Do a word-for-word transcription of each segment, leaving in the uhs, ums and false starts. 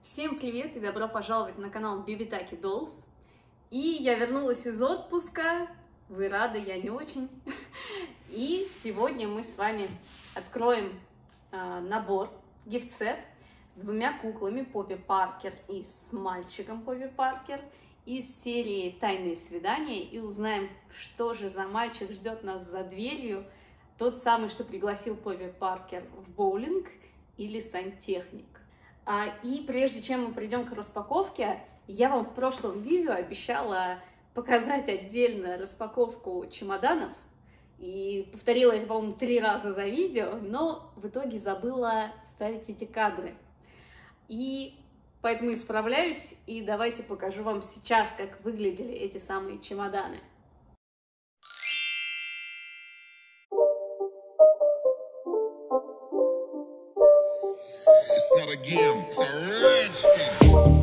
Всем привет и добро пожаловать на канал Bibitaki Dolls. И я вернулась из отпуска. Вы рады, я не очень. И сегодня мы с вами откроем э, набор, гифт-сет с двумя куклами Поппи Паркер и с мальчиком Поппи Паркер из серии «Тайные свидания». И узнаем, что же за мальчик ждет нас за дверью. Тот самый, что пригласил Поппи Паркер в боулинг, или сантехник. А, и прежде чем мы придем к распаковке, я вам в прошлом видео обещала показать отдельно распаковку чемоданов. И повторила это, по-моему, три раза за видео, но в итоге забыла вставить эти кадры. И поэтому исправляюсь, и давайте покажу вам сейчас, как выглядели эти самые чемоданы. It's not a game, it's a rich thing.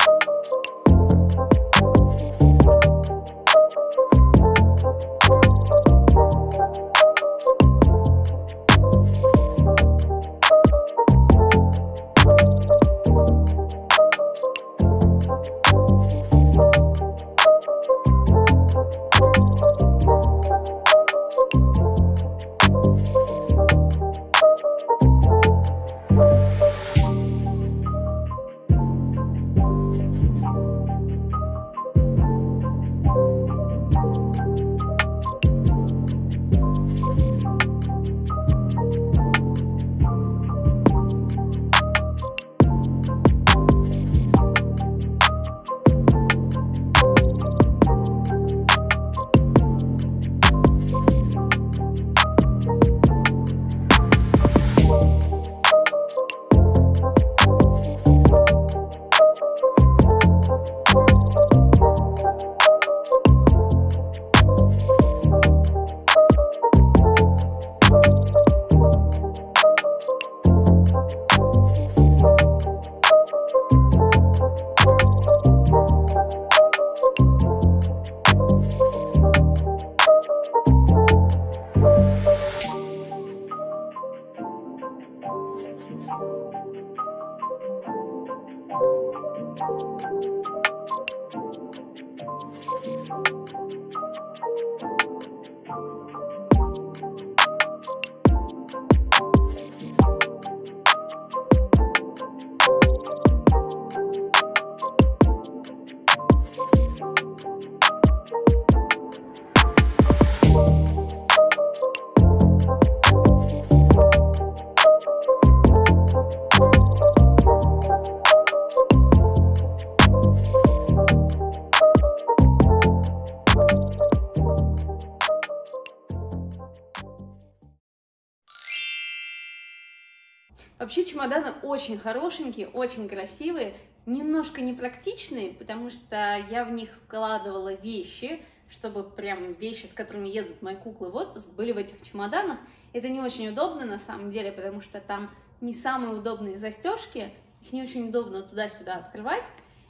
Вообще чемоданы очень хорошенькие, очень красивые, немножко непрактичные, потому что я в них складывала вещи, чтобы прям вещи, с которыми едут мои куклы в отпуск, были в этих чемоданах. Это не очень удобно на самом деле, потому что там не самые удобные застежки, их не очень удобно туда-сюда открывать,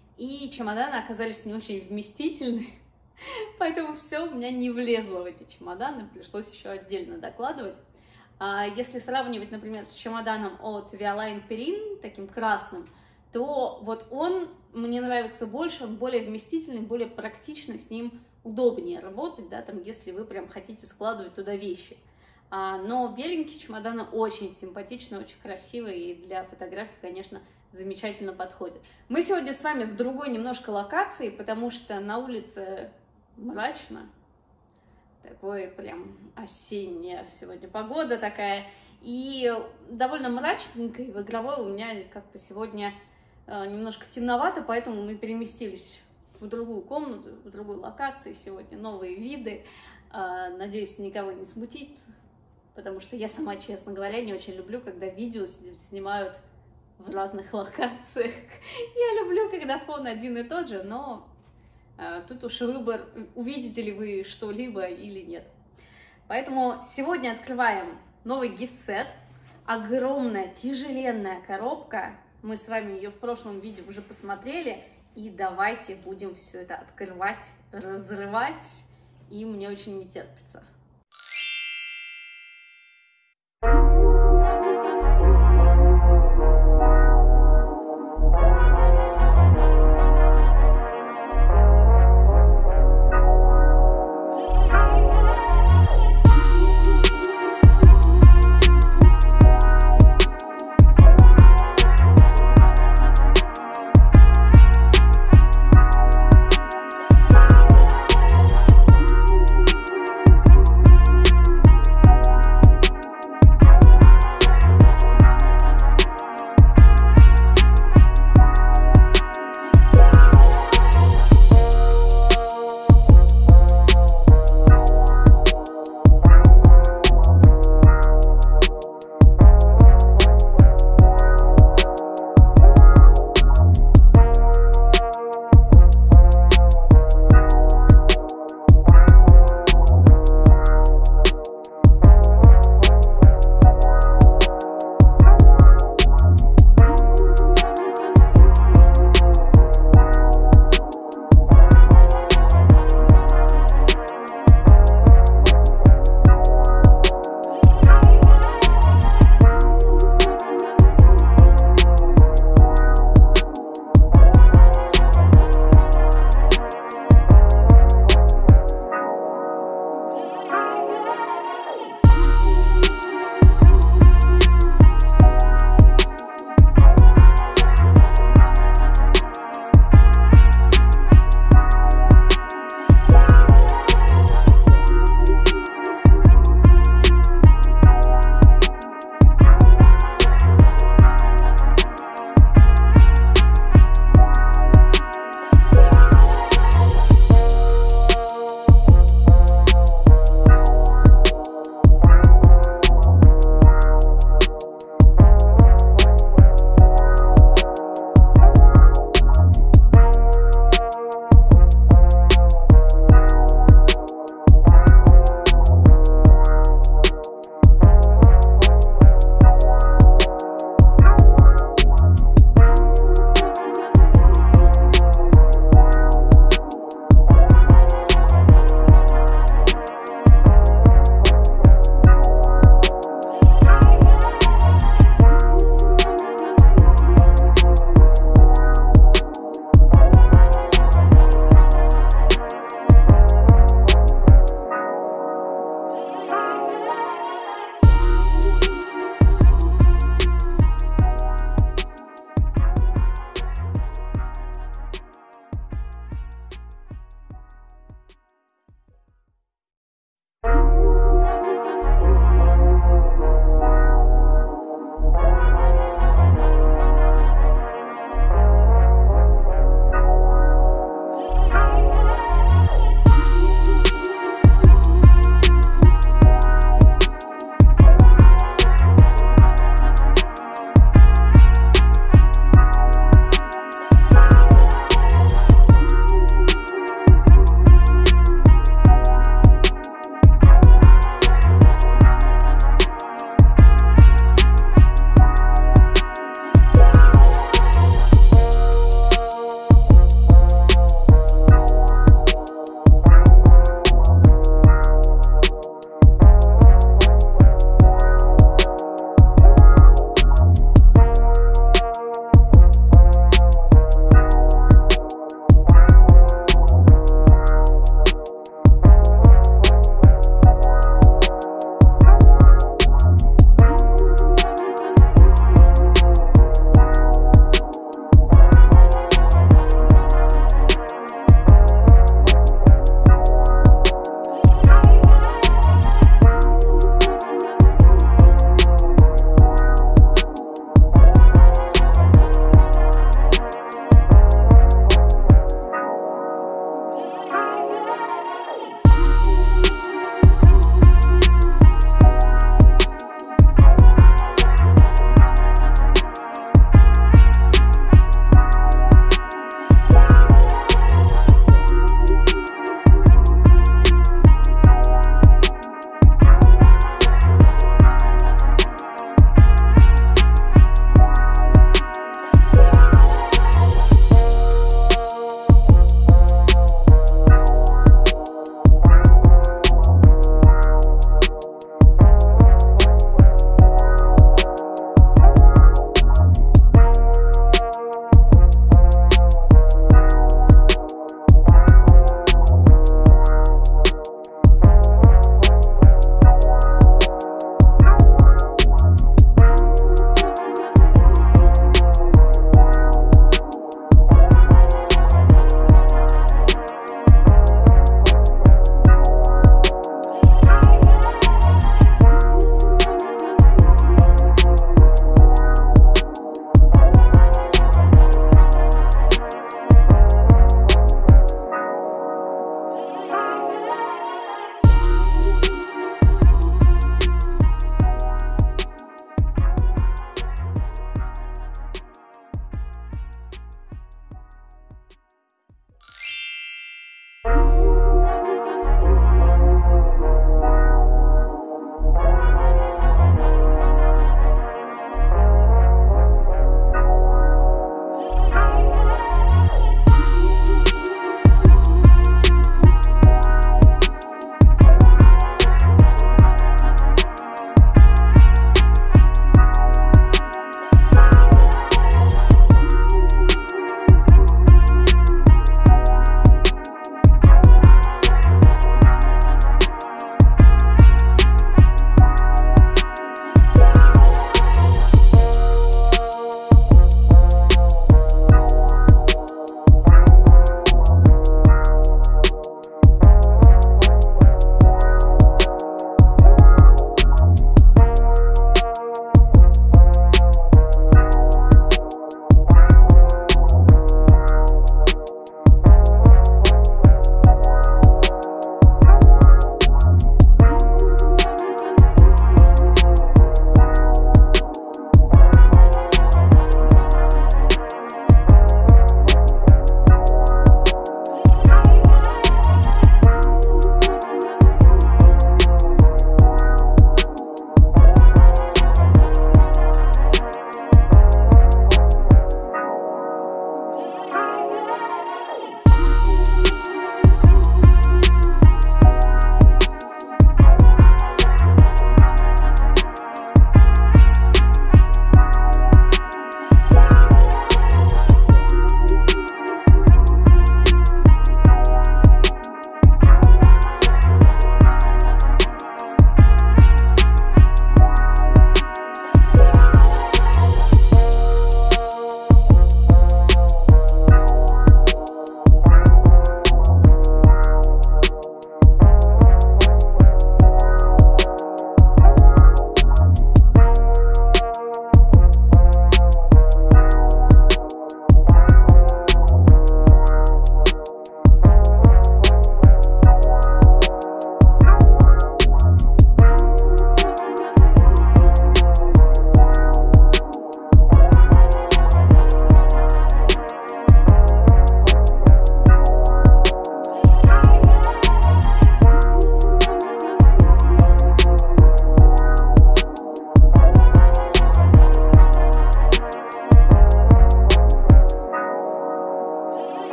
и чемоданы оказались не очень вместительны, поэтому все у меня не влезло в эти чемоданы, пришлось еще отдельно докладывать. Если сравнивать, например, с чемоданом от Vialine Perrine, таким красным, то вот он мне нравится больше, он более вместительный, более практично, с ним удобнее работать, да, там, если вы прям хотите складывать туда вещи. Но беленькие чемоданы очень симпатичны, очень красивые и для фотографий, конечно, замечательно подходят. Мы сегодня с вами в другой немножко локации, потому что на улице мрачно. Такой прям осенняя сегодня погода такая. И довольно мрачненько, и в игровой у меня как-то сегодня э, немножко темновато, поэтому мы переместились в другую комнату, в другой локации. Сегодня новые виды. Э, надеюсь, никого не смутить, потому что я сама, честно говоря, не очень люблю, когда видео снимают в разных локациях. Я люблю, когда фон один и тот же, но... Тут уж выбор, увидите ли вы что-либо или нет. Поэтому сегодня открываем новый гифт-сет. Огромная, тяжеленная коробка. Мы с вами ее в прошлом видео уже посмотрели. И давайте будем все это открывать, разрывать. И мне очень не терпится.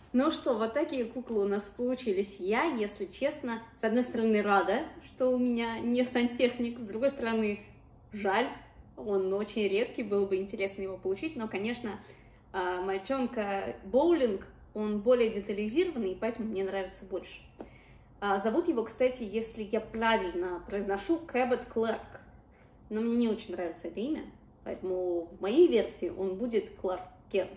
Ну что, вот такие куклы у нас получились. Я, если честно, с одной стороны рада, что у меня не сантехник, с другой стороны жаль, он очень редкий, было бы интересно его получить, но, конечно, мальчонка боулинг, он более детализированный, и поэтому мне нравится больше. Зовут его, кстати, если я правильно произношу, Кэббет Кларк, но мне не очень нравится это имя, поэтому в моей версии он будет Кларк Кент.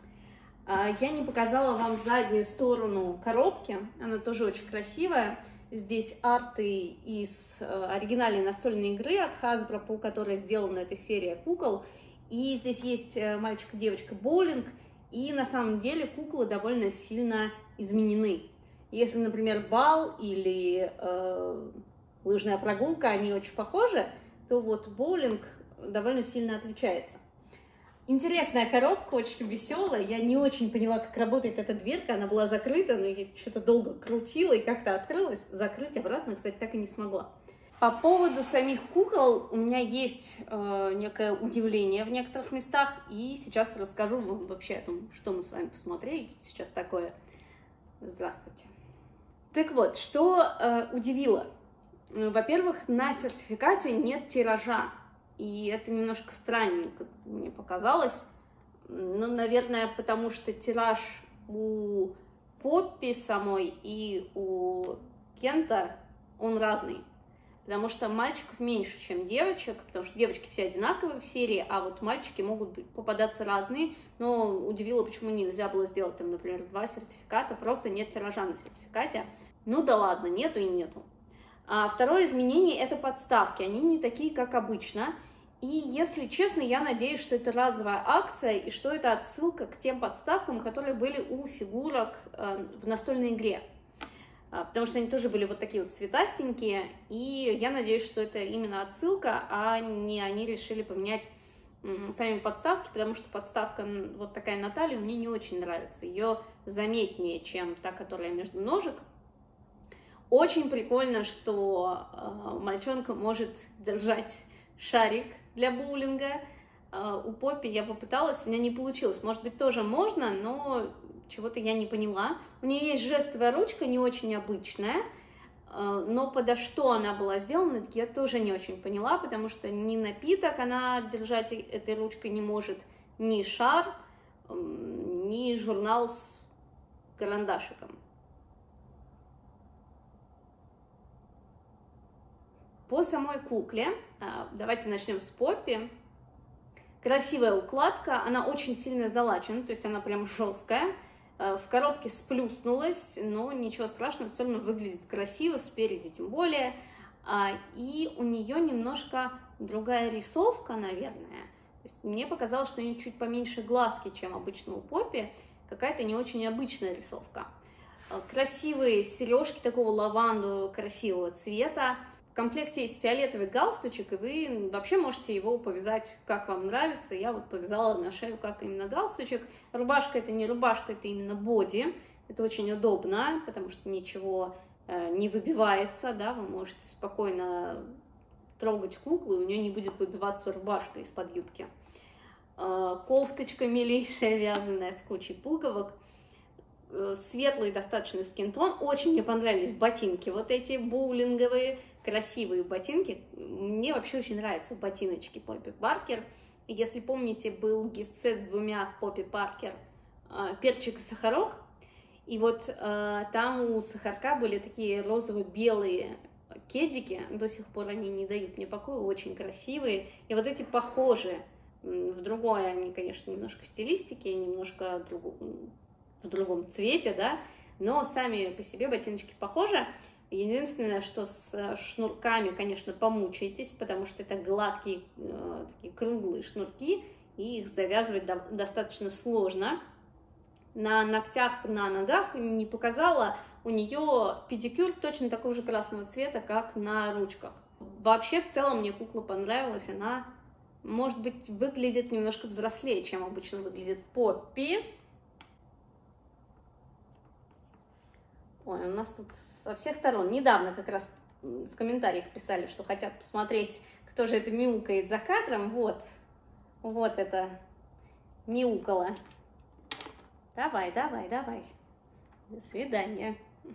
Я не показала вам заднюю сторону коробки, она тоже очень красивая. Здесь арты из оригинальной настольной игры от Hasbro, по которой сделана эта серия кукол. И здесь есть мальчик и девочка боулинг, и на самом деле куклы довольно сильно изменены. Если, например, бал или э, лыжная прогулка, они очень похожи, то вот боулинг довольно сильно отличается. Интересная коробка, очень веселая. Я не очень поняла, как работает эта дверка. Она была закрыта, но я что-то долго крутила и как-то открылась. Закрыть обратно, кстати, так и не смогла. По поводу самих кукол у меня есть э, некое удивление в некоторых местах. И сейчас расскажу вам вообще о том, что мы с вами посмотрели сейчас такое. Здравствуйте. Так вот, что э, удивило? Во-первых, на сертификате нет тиража. И это немножко странненько мне показалось. Ну, наверное, потому что тираж у Поппи самой и у Кента, он разный. Потому что мальчиков меньше, чем девочек, потому что девочки все одинаковые в серии, а вот мальчики могут быть, попадаться разные. Но удивило, почему нельзя было сделать, там, например, два сертификата, просто нет тиража на сертификате. Ну да ладно, нету и нету. А второе изменение – это подставки. Они не такие, как обычно. И, если честно, я надеюсь, что это разовая акция и что это отсылка к тем подставкам, которые были у фигурок э, в настольной игре. А, потому что они тоже были вот такие вот цветастенькие. И я надеюсь, что это именно отсылка, а не они решили поменять м, сами подставки, потому что подставка вот такая на талию мне не очень нравится. Ее заметнее, чем та, которая между ножек. Очень прикольно, что э, мальчонка может держать шарик для боулинга. Uh, у Поппи я попыталась, у меня не получилось. Может быть, тоже можно, но чего-то я не поняла. У нее есть жестовая ручка, не очень обычная, uh, но подо что она была сделана, я тоже не очень поняла, потому что ни напиток она держать этой ручкой не может, ни шар, um, ни журнал с карандашиком. По самой кукле, давайте начнем с Поппи. Красивая укладка, она очень сильно залачена, то есть она прям жесткая. В коробке сплюснулась, но ничего страшного, все равно выглядит красиво, спереди тем более. И у нее немножко другая рисовка, наверное. То есть мне показалось, что у нее чуть поменьше глазки, чем обычно у Поппи. Какая-то не очень обычная рисовка. Красивые сережки такого лавандового красивого цвета. В комплекте есть фиолетовый галстучек, и вы вообще можете его повязать, как вам нравится. Я вот повязала на шею как именно галстучек. Рубашка — это не рубашка, это именно боди. Это очень удобно, потому что ничего э, не выбивается, да, вы можете спокойно трогать куклу, и у нее не будет выбиваться рубашка из-под юбки. Э, кофточка милейшая, вязаная, с кучей пуговок. Э, светлый достаточно скинтон. Очень мне понравились ботинки вот эти боулинговые. Красивые ботинки. Мне вообще очень нравятся ботиночки Поппи Паркер. Если помните, был гифт-сет с двумя Поппи Паркер, перчик и сахарок. И вот там у сахарка были такие розово-белые кедики. До сих пор они не дают мне покоя, очень красивые. И вот эти похожи. В другой они, конечно, немножко стилистики, немножко другу, в другом цвете, да. Но сами по себе ботиночки похожи. Единственное, что с шнурками, конечно, помучаетесь, потому что это гладкие, э, такие круглые шнурки, и их завязывать до достаточно сложно. На ногтях, на ногах не показала, у нее педикюр точно такого же красного цвета, как на ручках. Вообще, в целом, мне кукла понравилась, она, может быть, выглядит немножко взрослее, чем обычно выглядит Поппи. Ой, у нас тут со всех сторон. Недавно как раз в комментариях писали, что хотят посмотреть, кто же это мяукает за кадром. Вот, вот это мяукало. Давай, давай, давай. До свидания.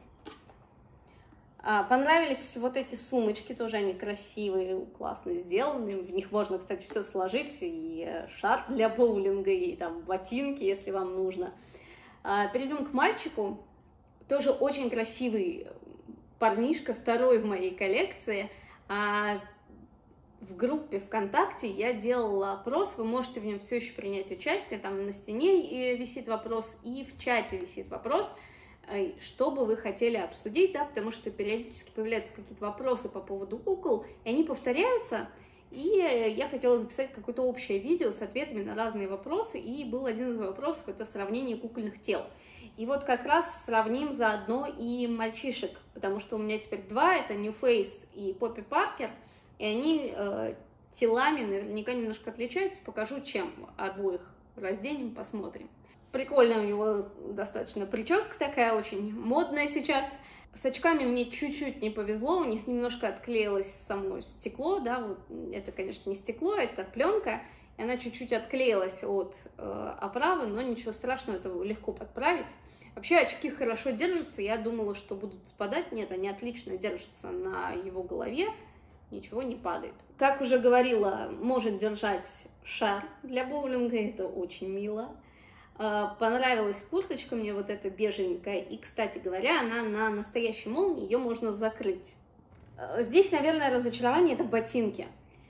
А, понравились вот эти сумочки, тоже они красивые, классно сделаны. В них можно, кстати, все сложить, и шарф для боулинга, и там ботинки, если вам нужно. А, перейдем к мальчику. Тоже очень красивый парнишка, второй в моей коллекции. А, в группе ВКонтакте я делала опрос, вы можете в нем все еще принять участие, там на стене висит вопрос, и в чате висит вопрос, что бы вы хотели обсудить, да, потому что периодически появляются какие-то вопросы по поводу кукол, и они повторяются, и я хотела записать какое-то общее видео с ответами на разные вопросы, и был один из вопросов, это сравнение кукольных тел. И вот как раз сравним заодно и мальчишек, потому что у меня теперь два, это New Face и Поппи Паркер, и они э, телами наверняка немножко отличаются, покажу, чем обоих разденем, посмотрим. Прикольная у него достаточно прическа такая, очень модная сейчас. С очками мне чуть-чуть не повезло, у них немножко отклеилось само стекло, да, вот это, конечно, не стекло, это пленка, и она чуть-чуть отклеилась от э, оправы, но ничего страшного, это легко подправить. Вообще очки хорошо держатся, я думала, что будут спадать, нет, они отлично держатся на его голове, ничего не падает. Как уже говорила, может держать шар для боулинга, это очень мило. Понравилась курточка мне вот эта бежевенькая, и, кстати говоря, она на настоящей молнии, ее можно закрыть. Здесь, наверное, разочарование — это ботинки.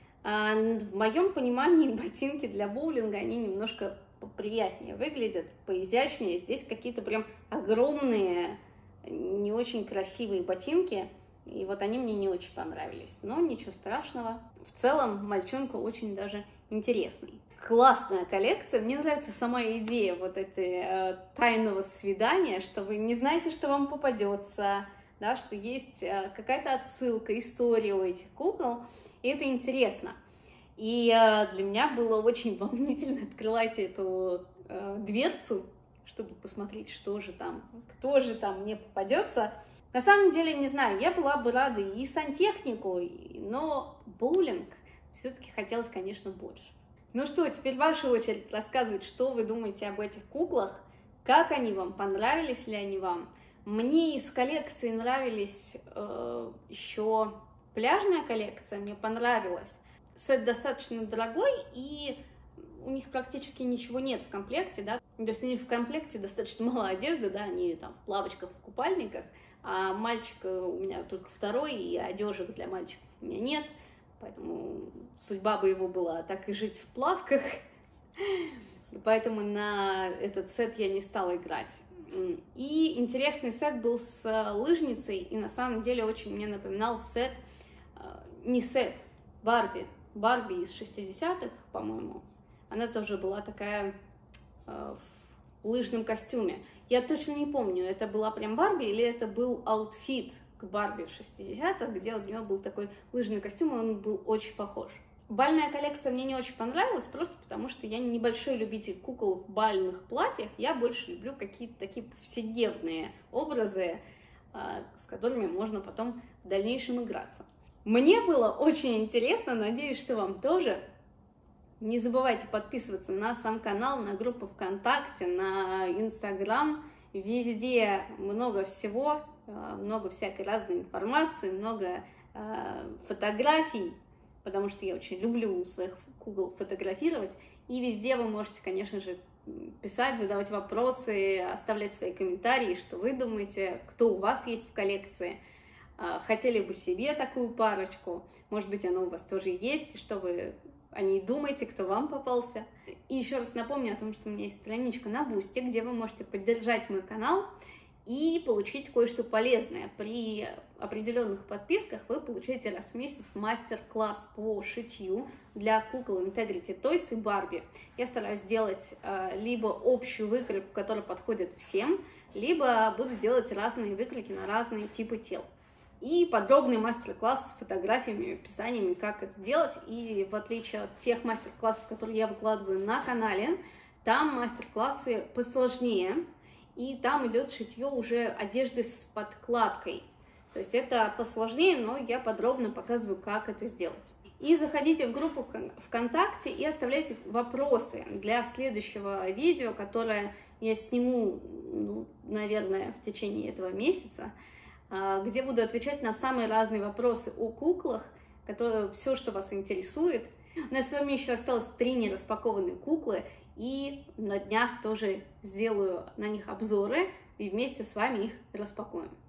В моем понимании ботинки для боулинга, они немножко поприятнее выглядят, поизящнее. Здесь какие-то прям огромные, не очень красивые ботинки, и вот они мне не очень понравились, но ничего страшного. В целом, мальчонка очень даже интересный. Классная коллекция, мне нравится сама идея вот этой э, тайного свидания, что вы не знаете, что вам попадется, да, что есть э, какая-то отсылка, история у этих кукол, и это интересно. И э, для меня было очень волнительно открывать эту э, дверцу, чтобы посмотреть, что же там, кто же там мне попадется. На самом деле, не знаю, я была бы рада и сантехнику, но боулинг все-таки хотелось, конечно, больше. Ну что, теперь ваша очередь рассказывать, что вы думаете об этих куклах, как они вам, понравились ли они вам. Мне из коллекции нравились э, еще пляжная коллекция, мне понравилась. Сет достаточно дорогой, и у них практически ничего нет в комплекте, да. То есть у них в комплекте достаточно мало одежды, да, они там в плавочках, в купальниках, а мальчик у меня только второй, и одежек для мальчиков у меня нет. Поэтому судьба бы его была так и жить в плавках, поэтому на этот сет я не стала играть. И интересный сет был с лыжницей, и на самом деле очень мне напоминал сет, не сет, Барби, Барби из шестидесятых, по-моему. Она тоже была такая в лыжном костюме. Я точно не помню, это была прям Барби или это был аутфит к Барби в шестидесятых, где у нее был такой лыжный костюм, и он был очень похож. Бальная коллекция мне не очень понравилась, просто потому что я небольшой любитель кукол в бальных платьях, я больше люблю какие-то такие повседневные образы, с которыми можно потом в дальнейшем играться. Мне было очень интересно, надеюсь, что вам тоже. Не забывайте подписываться на сам канал, на группу ВКонтакте, на Инстаграм, везде много всего, много всякой разной информации, много э, фотографий, потому что я очень люблю своих кукол фотографировать. И везде вы можете, конечно же, писать, задавать вопросы, оставлять свои комментарии, что вы думаете, кто у вас есть в коллекции. Э, хотели бы себе такую парочку, может быть, она у вас тоже есть, и что вы о ней думаете, кто вам попался. И еще раз напомню о том, что у меня есть страничка на Бусти, где вы можете поддержать мой канал и получить кое-что полезное. При определенных подписках вы получаете раз в месяц мастер-класс по шитью для кукол Integrity Toys и Барби. Я стараюсь делать э, либо общую выкройку, которая подходит всем, либо буду делать разные выкройки на разные типы тел. И подробный мастер-класс с фотографиями, описаниями, как это делать. И в отличие от тех мастер-классов, которые я выкладываю на канале, там мастер-классы посложнее. И там идет шитье уже одежды с подкладкой. То есть это посложнее, но я подробно показываю, как это сделать. И заходите в группу ВКонтакте и оставляйте вопросы для следующего видео, которое я сниму, ну, наверное, в течение этого месяца, где буду отвечать на самые разные вопросы о куклах, которые, все, что вас интересует. У нас с вами еще осталось три нераспакованные куклы, и на днях тоже сделаю на них обзоры, и вместе с вами их распакуем.